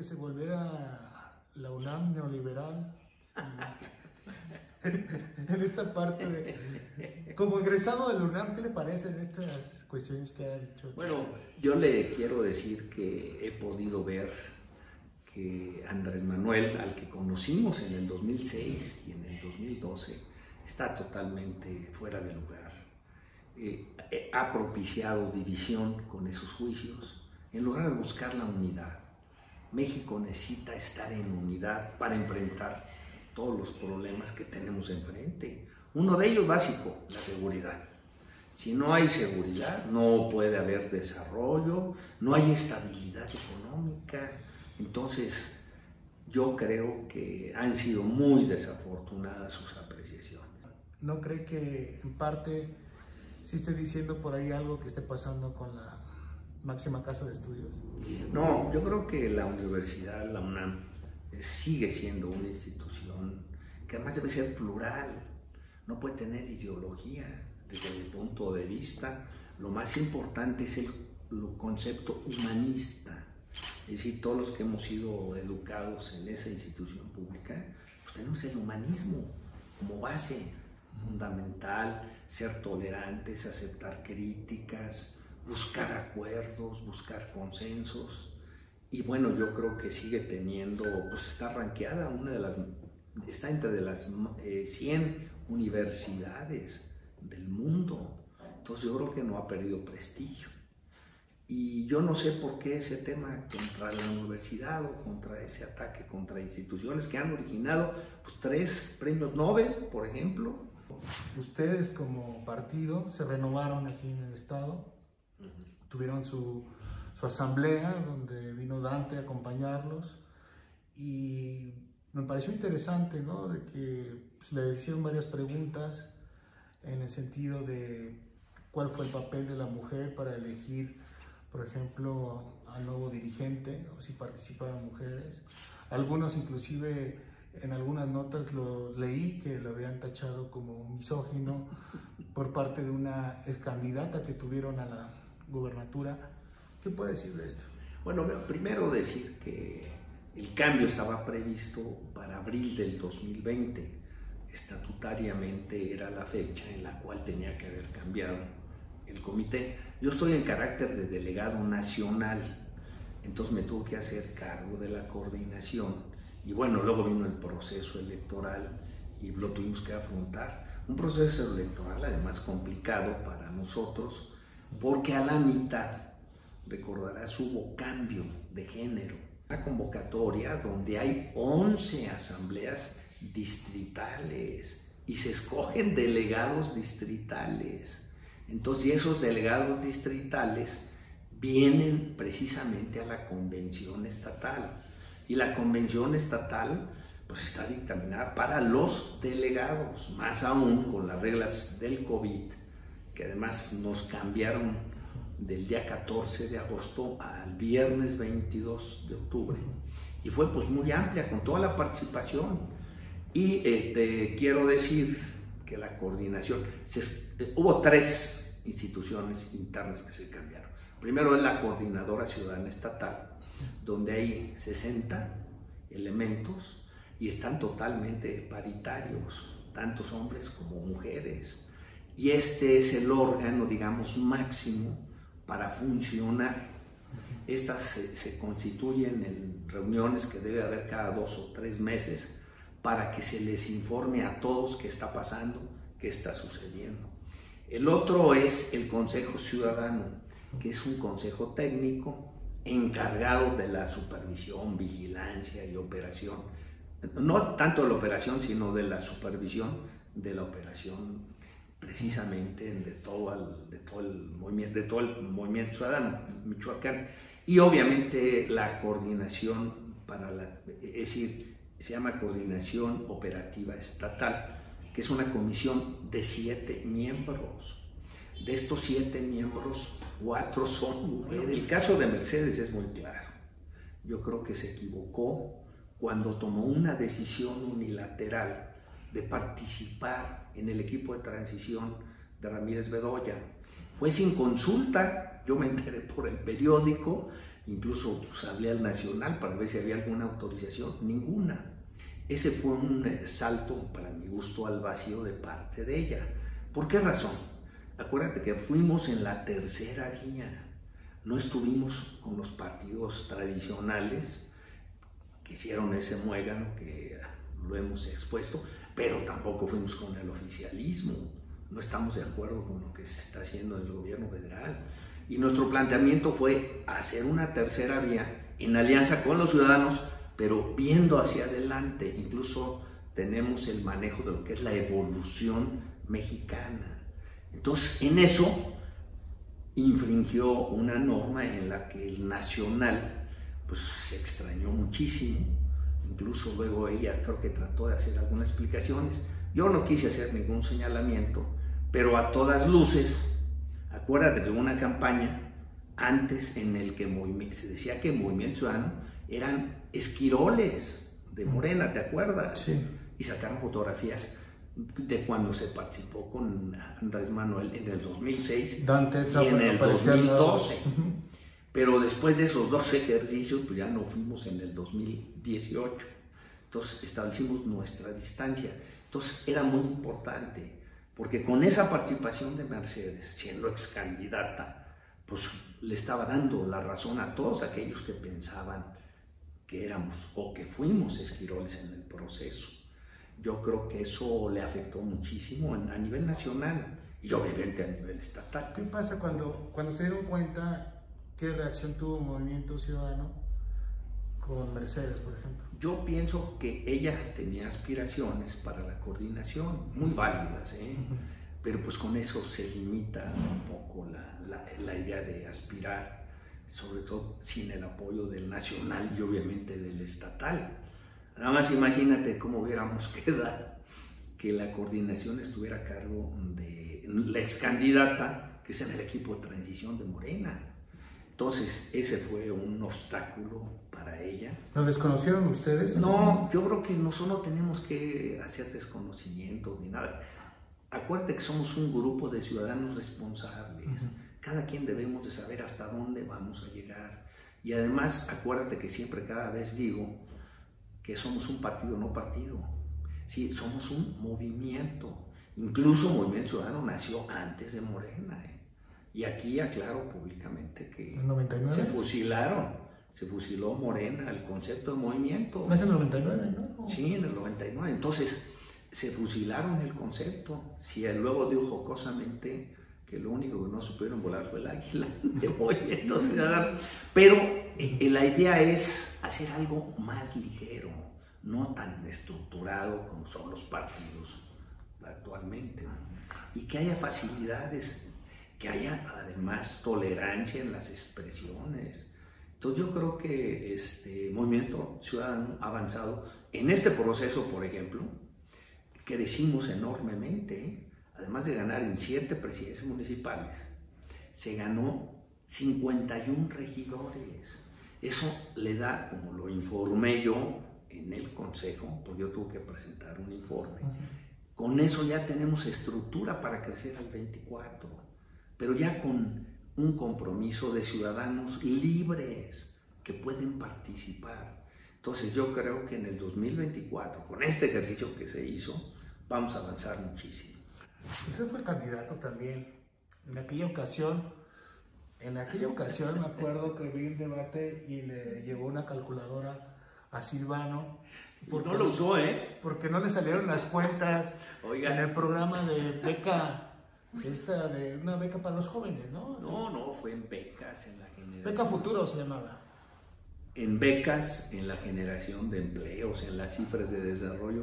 se volviera la UNAM neoliberal en esta parte de... Como egresado de la UNAM, ¿qué le parecen estas cuestiones que ha dicho? Bueno, yo le quiero decir que he podido ver que Andrés Manuel, al que conocimos en el 2006 y en el 2012, está totalmente fuera de lugar. Ha propiciado división con esos juicios en lugar de buscar la unidad. México necesita estar en unidad para enfrentar todos los problemas que tenemos enfrente. Uno de ellos básico, la seguridad. Si no hay seguridad, no puede haber desarrollo, no hay estabilidad económica. Entonces, yo creo que han sido muy desafortunadas sus apreciaciones. ¿No cree que en parte sí esté diciendo por ahí algo que esté pasando con la máxima casa de estudios? No, yo creo que la universidad, la UNAM, sigue siendo una institución que además debe ser plural, no puede tener ideología. Desde mi punto de vista, lo más importante es el concepto humanista. Es decir, todos los que hemos sido educados en esa institución pública, pues tenemos el humanismo como base fundamental, ser tolerantes, aceptar críticas, buscar acuerdos, buscar consensos. Y bueno, yo creo que sigue teniendo, pues está rankeada, está entre las 100 universidades del mundo. Entonces yo creo que no ha perdido prestigio. Y yo no sé por qué ese tema contra la universidad o contra ese ataque contra instituciones que han originado pues 3 premios Nobel, por ejemplo. Ustedes como partido se renovaron aquí en el estado, tuvieron su asamblea donde vino Dante a acompañarlos y me pareció interesante, ¿no? De que pues, le hicieron varias preguntas en el sentido de cuál fue el papel de la mujer para elegir, por ejemplo, al nuevo dirigente, o si participaban mujeres. Algunos inclusive en algunas notas lo leí que lo habían tachado como misógino por parte de una ex candidata que tuvieron a la gubernatura. ¿Qué puede decir de esto? Bueno, primero decir que el cambio estaba previsto para abril del 2020. Estatutariamente era la fecha en la cual tenía que haber cambiado el comité. Yo estoy en carácter de delegado nacional, entonces me tuve que hacer cargo de la coordinación. Y bueno, luego vino el proceso electoral y lo tuvimos que afrontar. Un proceso electoral además complicado para nosotros, porque a la mitad, recordarás, hubo cambio de género. Una convocatoria donde hay 11 asambleas distritales y se escogen delegados distritales. Entonces, y esos delegados distritales vienen precisamente a la convención estatal. Y la convención estatal pues está dictaminada para los delegados, más aún con las reglas del COVID, que además nos cambiaron del día 14 de agosto al viernes 22 de octubre. Y fue pues muy amplia, con toda la participación. Y te quiero decir que la coordinación, hubo 3 instituciones internas que se cambiaron. Primero es la Coordinadora Ciudadana Estatal, donde hay 60 elementos y están totalmente paritarios, tantos hombres como mujeres. Y este es el órgano, digamos, máximo para funcionar. Estas se constituyen en reuniones que debe haber cada 2 o 3 meses para que se les informe a todos qué está pasando, qué está sucediendo. El otro es el Consejo Ciudadano, que es un consejo técnico encargado de la supervisión, vigilancia y operación. No tanto de la operación, sino de la supervisión de la operación precisamente de todo el movimiento ciudadano Michoacán. Y obviamente la coordinación es decir, se llama Coordinación Operativa Estatal, que es una comisión de 7 miembros. De estos 7 miembros, 4 son mujeres. El caso de Mercedes es muy claro. Yo creo que se equivocó cuando tomó una decisión unilateral de participar en el equipo de transición de Ramírez Bedoya. Fue sin consulta, yo me enteré por el periódico, incluso pues, hablé al Nacional para ver si había alguna autorización, ninguna. Ese fue un salto, para mi gusto, al vacío de parte de ella. ¿Por qué razón? Acuérdate que fuimos en la tercera vía, no estuvimos con los partidos tradicionales que hicieron ese muégano que lo hemos expuesto, pero tampoco fuimos con el oficialismo, no estamos de acuerdo con lo que se está haciendo en el gobierno federal. Y nuestro planteamiento fue hacer una tercera vía en alianza con los ciudadanos, pero viendo hacia adelante. Incluso tenemos el manejo de lo que es la evolución mexicana. Entonces, en eso infringió una norma en la que el Nacional pues, se extrañó muchísimo. Incluso luego ella creo que trató de hacer algunas explicaciones. Yo no quise hacer ningún señalamiento, pero a todas luces, acuérdate que hubo una campaña antes en el que se decía que el Movimiento Ciudadano eran esquiroles de Morena, ¿te acuerdas? Sí. Y sacaron fotografías de cuando se participó con Andrés Manuel en el 2006 Dante, y en el 2012. Pero después de esos dos ejercicios, pues ya no fuimos en el 2018. Entonces establecimos nuestra distancia. Entonces era muy importante, porque con esa participación de Mercedes, siendo ex candidata, pues le estaba dando la razón a todos aquellos que pensaban que éramos o que fuimos esquiroles en el proceso. Yo creo que eso le afectó muchísimo a nivel nacional y obviamente a nivel estatal. ¿Qué pasa cuando se dieron cuenta qué reacción tuvo Movimiento Ciudadano con Mercedes, por ejemplo? Yo pienso que ella tenía aspiraciones para la coordinación, muy válidas, pero pues con eso se limita un poco la idea de aspirar, sobre todo sin el apoyo del nacional y obviamente del estatal. Nada más imagínate cómo hubiéramos quedado que la coordinación estuviera a cargo de la ex candidata, que es en el equipo de transición de Morena. Entonces, ese fue un obstáculo para ella. ¿Lo desconocieron ustedes? No, yo creo que nosotros no tenemos que hacer desconocimiento ni nada. Acuérdate que somos un grupo de ciudadanos responsables. Cada quien debemos de saber hasta dónde vamos a llegar. Y además, acuérdate que siempre, cada vez digo que somos un partido, no partido. Sí, somos un movimiento. Incluso Movimiento Ciudadano nació antes de Morena. Y aquí aclaro públicamente que ¿En 99? se fusiló Morena, el concepto de movimiento. ¿No es en el 99, no? Sí, en el 99. Entonces, se fusilaron el concepto. Si él luego dijo jocosamente que lo único que no supieron volar fue el águila de Movimiento Ciudadano. Pero la idea es hacer algo más ligero, no tan estructurado como son los partidos actualmente, ¿no? Y que haya facilidades, que haya además tolerancia en las expresiones. Entonces yo creo que Movimiento Ciudadano ha avanzado en este proceso. Por ejemplo, crecimos enormemente, además de ganar en 7 presidencias municipales, se ganó 51 regidores. Eso le da, como lo informé yo en el consejo, porque yo tuve que presentar un informe, con eso ya tenemos estructura para crecer al 24, pero ya con un compromiso de ciudadanos libres que pueden participar. Entonces yo creo que en el 2024, con este ejercicio que se hizo, vamos a avanzar muchísimo. Usted fue candidato también. En aquella ocasión me acuerdo que vi un debate y le llevó una calculadora a Silvano. No lo usó, Porque no le salieron las cuentas. Oiga. En el programa de beca, de una beca para los jóvenes, ¿no? No, fue en becas, en la generación. Beca Futuro se llamaba. En becas, en la generación de empleos, en las cifras de desarrollo.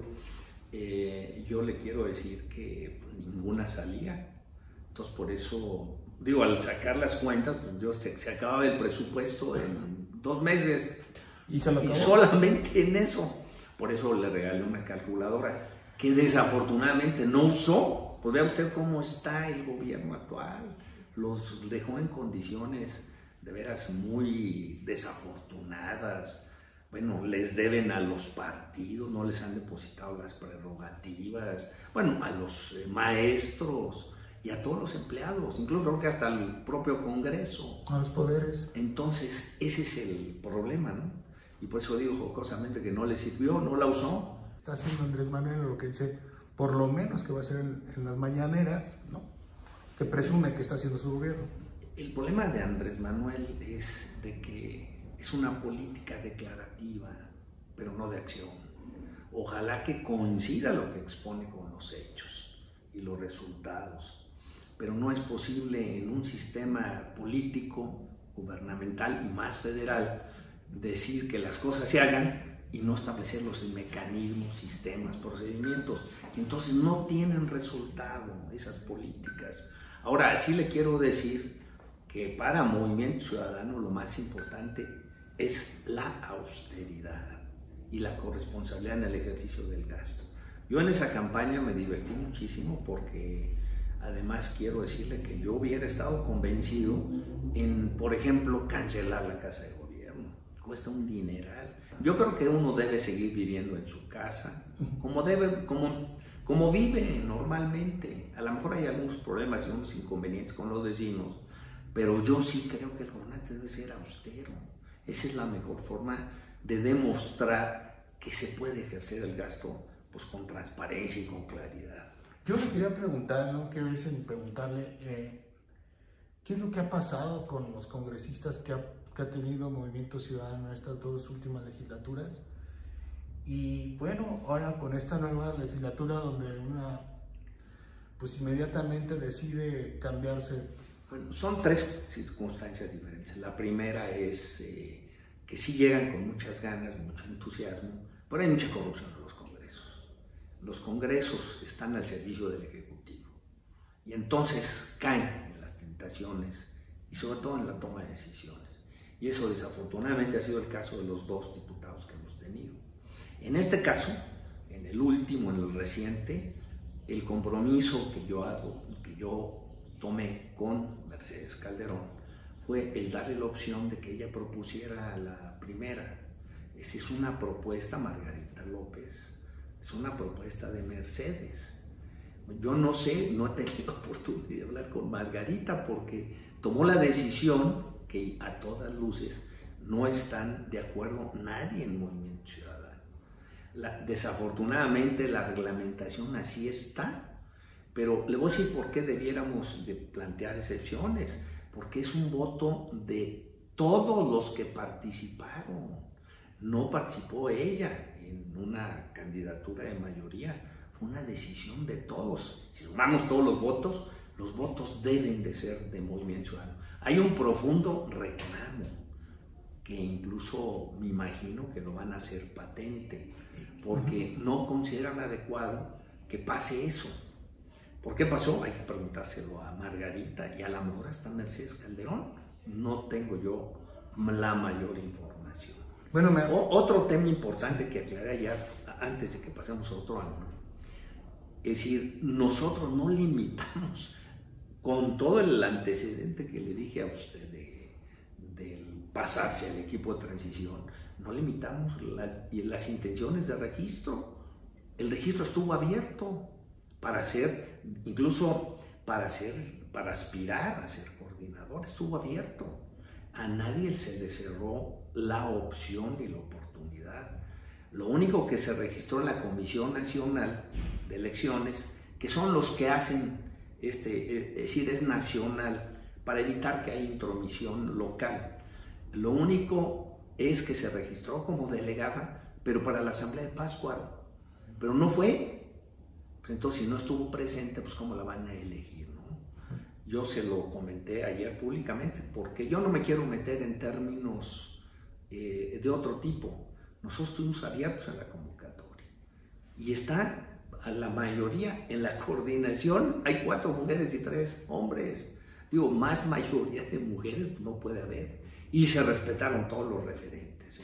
Yo le quiero decir que ninguna salía. Entonces, por eso, digo, al sacar las cuentas, pues se acababa el presupuesto en 2 meses. Y solamente en eso. Por eso le regalé una calculadora que desafortunadamente no usó. Pues vea usted cómo está el gobierno actual. Los dejó en condiciones de veras muy desafortunadas. Bueno, les deben a los partidos, no les han depositado las prerrogativas, bueno, a los maestros, y a todos los empleados, incluso creo que hasta el propio Congreso. A los poderes. Entonces, ese es el problema, ¿no? Y por eso digo jocosamente que no le sirvió, no la usó. Está haciendo Andrés Manuel lo que dice, por lo menos que va a hacer en las mañaneras, ¿no? Que presume que está haciendo su gobierno. El problema de Andrés Manuel es de que es una política declarativa, pero no de acción. Ojalá que coincida lo que expone con los hechos y los resultados, pero no es posible en un sistema político, gubernamental y más federal decir que las cosas se hagan y no establecer los mecanismos, sistemas, procedimientos. Entonces no tienen resultado esas políticas. Ahora, sí le quiero decir que para Movimiento Ciudadano lo más importante es la austeridad y la corresponsabilidad en el ejercicio del gasto. Yo en esa campaña me divertí muchísimo porque además quiero decirle que yo hubiera estado convencido en, por ejemplo, cancelar la casa de gobierno. Cuesta un dineral. Yo creo que uno debe seguir viviendo en su casa, como vive normalmente. A lo mejor hay algunos problemas y unos inconvenientes con los vecinos, pero yo sí creo que el gobernante debe ser austero. Esa es la mejor forma de demostrar que se puede ejercer el gasto pues, con transparencia y con claridad. Yo le quería preguntar, ¿no? Quiero preguntarle, ¿qué es lo que ha pasado con los congresistas que ha tenido Movimiento Ciudadano en estas dos últimas legislaturas? Y bueno, ahora con esta nueva legislatura donde una, pues inmediatamente decide cambiarse. Bueno, son tres circunstancias diferentes. La primera es que sí llegan con muchas ganas, mucho entusiasmo, pero hay mucha corrupción en los congresos. Los congresos están al servicio del Ejecutivo y entonces caen en las tentaciones y sobre todo en la toma de decisiones. Y eso desafortunadamente ha sido el caso de los dos diputados que hemos tenido. En este caso, en el último, en el reciente, el compromiso que yo tomé con Mercedes Calderón fue el darle la opción de que ella propusiera la primera. Esa es una propuesta, Margarita López, es una propuesta de Mercedes. Yo no sé, no he tenido oportunidad de hablar con Margarita porque tomó la decisión que a todas luces no están de acuerdo nadie en Movimiento Ciudadano. Desafortunadamente la reglamentación así está, pero le voy a decir por qué debiéramos de plantear excepciones, porque es un voto de todos los que participaron. No participó ella en una candidatura de mayoría, fue una decisión de todos. Si sumamos todos los votos deben de ser de Movimiento Ciudadano. Hay un profundo reclamo que incluso me imagino que lo van a hacer patente, porque no consideran adecuado que pase eso. ¿Por qué pasó? Hay que preguntárselo a Margarita y a lo mejor hasta Mercedes Calderón. No tengo yo la mayor información. Bueno, otro tema importante que aclaré ya antes de que pasemos a otro ángulo, es decir, nosotros no limitamos, con todo el antecedente que le dije a usted del pasarse al equipo de transición, no limitamos las intenciones de registro. El registro estuvo abierto para hacer, incluso para aspirar a ser coordinador, estuvo abierto. A nadie se le cerró la opción y la oportunidad. Lo único que se registró en la Comisión Nacional de Elecciones, que son los que hacen, es decir, es nacional, para evitar que haya intromisión local. Lo único es que se registró como delegada, pero para la Asamblea de Pátzcuaro, pero no fue. Pues entonces, si no estuvo presente, pues ¿cómo la van a elegir, no? Yo se lo comenté ayer públicamente, porque yo no me quiero meter en términos de otro tipo. Nosotros estuvimos abiertos a la convocatoria y está a la mayoría en la coordinación. Hay 4 mujeres y 3 hombres. Digo, más mayoría de mujeres pues, no puede haber. Y se respetaron todos los referentes.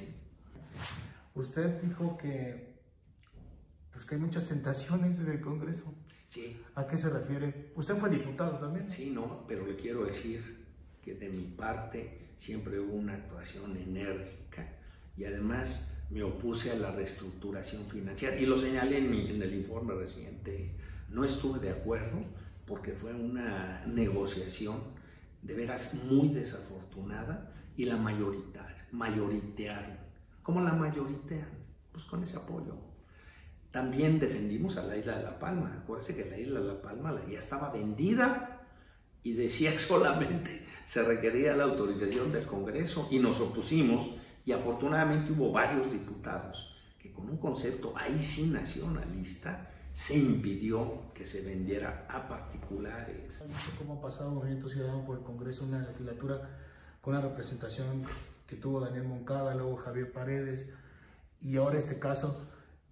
Usted dijo que hay muchas tentaciones en el Congreso. Sí. ¿A qué se refiere? ¿Usted fue diputado también? Sí, no, pero le quiero decir que de mi parte siempre hubo una actuación enérgica y además me opuse a la reestructuración financiera y lo señalé en el informe reciente. No estuve de acuerdo porque fue una negociación de veras muy desafortunada y la mayoritearon. ¿Cómo la mayoritean? Pues con ese apoyo. También defendimos a la isla de La Palma. Acuérdense que la isla de La Palma ya estaba vendida y decía que solamente se requería la autorización del Congreso y nos opusimos, y afortunadamente hubo varios diputados que con un concepto ahí sí nacionalista se impidió que se vendiera a particulares. ¿Cómo ha pasado Movimiento Ciudadano por el Congreso una legislatura con una representación que tuvo Daniel Moncada, luego Javier Paredes, y ahora este caso?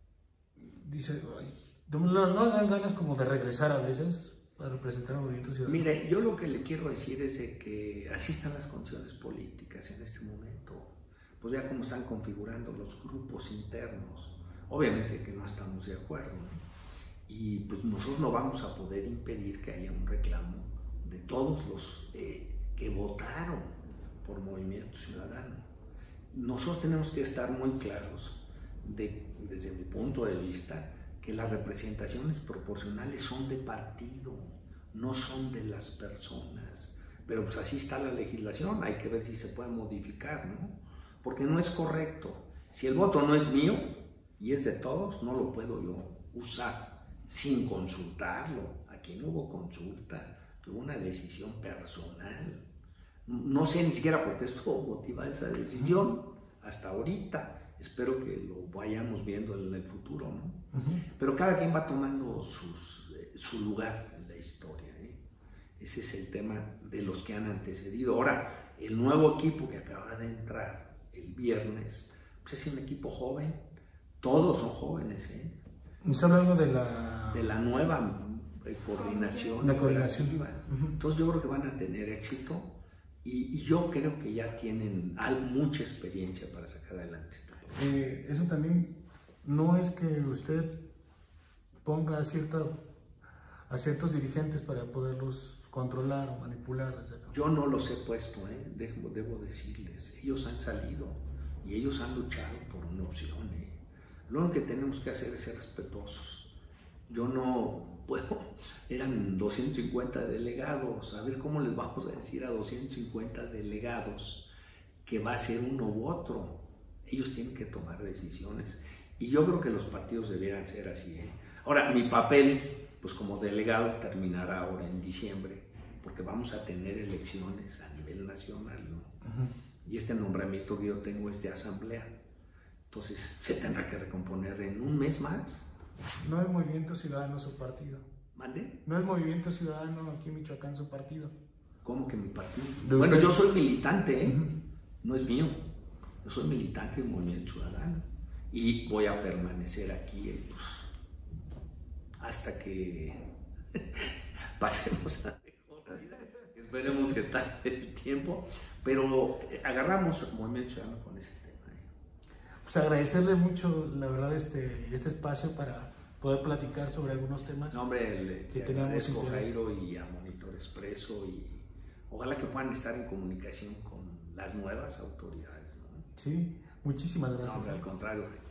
Dice, no dan ganas como de regresar a veces para representar al Movimiento Ciudadano. Mire, yo lo que le quiero decir es de que así están las condiciones políticas en este momento. Pues ya cómo están configurando los grupos internos. Obviamente que no estamos de acuerdo, ¿no? Y pues nosotros no vamos a poder impedir que haya un reclamo de todos los que votaron por Movimiento Ciudadano. Nosotros tenemos que estar muy claros desde mi punto de vista, que las representaciones proporcionales son de partido, no son de las personas. Pero pues así está la legislación, hay que ver si se puede modificar, ¿no? Porque no es correcto. Si el voto no es mío y es de todos, no lo puedo yo usar sin consultarlo. Aquí no hubo consulta, hubo una decisión personal. No sé ni siquiera por qué estuvo motivada esa decisión hasta ahorita. Espero que lo vayamos viendo en el futuro, ¿no? Pero cada quien va tomando su lugar en la historia, ¿eh? Ese es el tema de los que han antecedido. Ahora, el nuevo equipo que acaba de entrar el viernes, pues es un equipo joven. Todos son jóvenes, ¿eh? Está hablando de la nueva coordinación. La coordinación. Entonces yo creo que van a tener éxito y yo creo que ya tienen mucha experiencia para sacar adelante esta cosa. Eso también no es que usted ponga a ciertos dirigentes para poderlos controlar o manipular. Yo no los he puesto, debo decirles. Ellos han salido y ellos han luchado por una opción. Lo único que tenemos que hacer es ser respetuosos. Yo no puedo, eran 250 delegados, a ver cómo les vamos a decir a 250 delegados que va a ser uno u otro. Ellos tienen que tomar decisiones y yo creo que los partidos debieran ser así, ¿eh? Ahora, mi papel, pues como delegado, terminará ahora en diciembre, porque vamos a tener elecciones a nivel nacional, ¿no? Y este nombramiento que yo tengo es de asamblea. Entonces se tendrá que recomponer en un mes más. No es Movimiento Ciudadano su partido. ¿Mande? No es Movimiento Ciudadano aquí en Michoacán su partido. ¿Cómo que mi partido? Bueno, yo soy militante, ¿eh? No es mío. Yo soy militante del Movimiento Ciudadano y voy a permanecer aquí pues, hasta que pasemos a mejor vida. Esperemos que tarde el tiempo, pero agarramos Movimiento Ciudadano con ese tema. Pues agradecerle mucho, la verdad, este espacio para poder platicar sobre algunos temas. No, hombre, que teníamos a Jairo y a Monitor Expreso y ojalá que puedan estar en comunicación con las nuevas autoridades, ¿no? Sí, muchísimas gracias. No, al contrario.